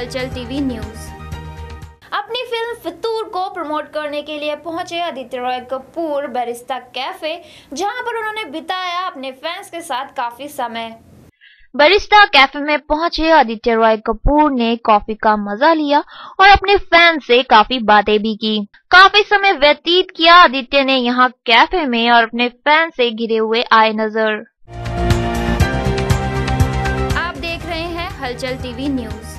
हलचल TV news. अपनी film फितूर को प्रमोट करने के लिए पहुंचे आदित्य रॉय कपूर बरिस्ता कैफे, जहां पर उन्होंने बिताया अपने फैंस के साथ काफी समय। बरिस्ता कैफे में पहुंचे आदित्य रॉय कपूर ने कॉफी का मजा लिया और अपने फैन से काफी बातें भी की। काफी समय व्यतीत किया आदित्य ने यहां कैफे में और अपने फैन से घिरे हुए आए नजर। आप देख रहे हैं हलचल टीवी न्यूज।